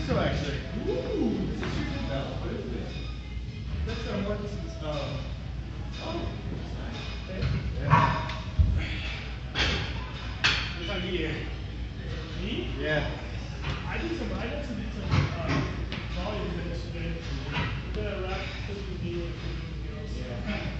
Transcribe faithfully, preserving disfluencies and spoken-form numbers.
so, actually. Ooh, this is your develop. What is this? That's um, what this is. Um, oh, that's nice. Yeah. What's on you? Me? Yeah. I did some. I actually did some uh, volume yesterday. We're gonna wrap cooking meal and cooking girls. Yeah.